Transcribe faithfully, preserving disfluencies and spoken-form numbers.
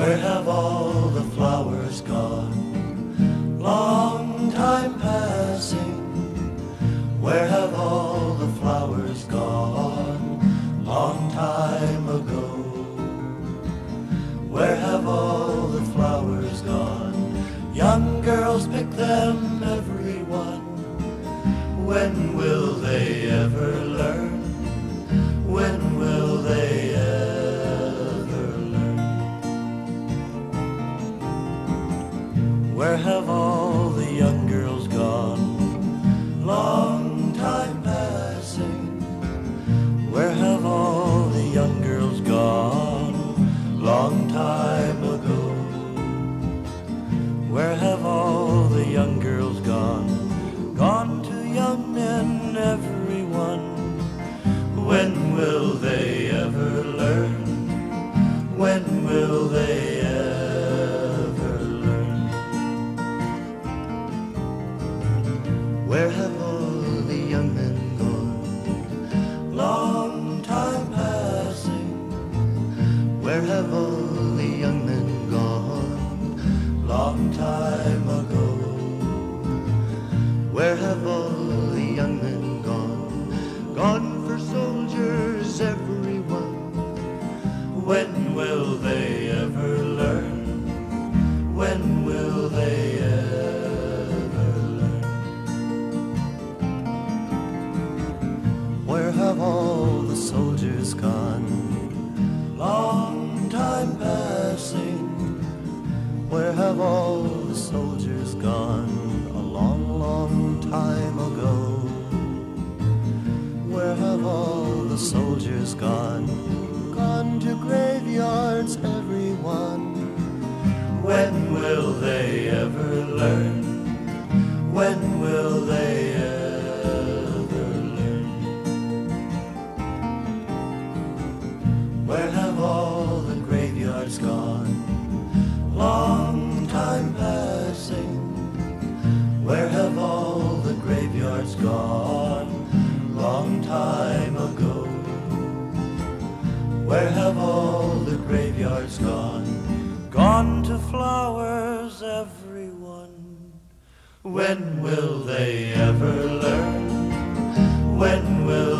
Where have all the flowers gone? Long time passing. Where have all the flowers gone? Long time ago. Where have all the flowers gone? Young girls pick them, every one. When will they ever learn? When will they ever learn? Where have all the young girls gone? Long time passing. Where have all the young girls gone? Long time ago. Where have all the young girls gone? Gone to young men, everyone. When will they ever learn? When will they ever learn? Where have all the young men gone? Long time passing. Where have all the young men gone? Long time ago. Where have all the young men gone? Gone for soldiers, everyone. When will they ever learn? When will they ever learn? Where have all the soldiers gone? Long time passing. Where have all the soldiers gone? A long, long time ago. Where have all the soldiers gone? Gone to graveyards, everyone. When will they ever learn? When will they ever learn? Where have all the graveyards gone? Long time passing. Where have all the graveyards gone? Long time ago. Where have all the graveyards gone? Gone to flowers, everyone. When will they ever learn? When will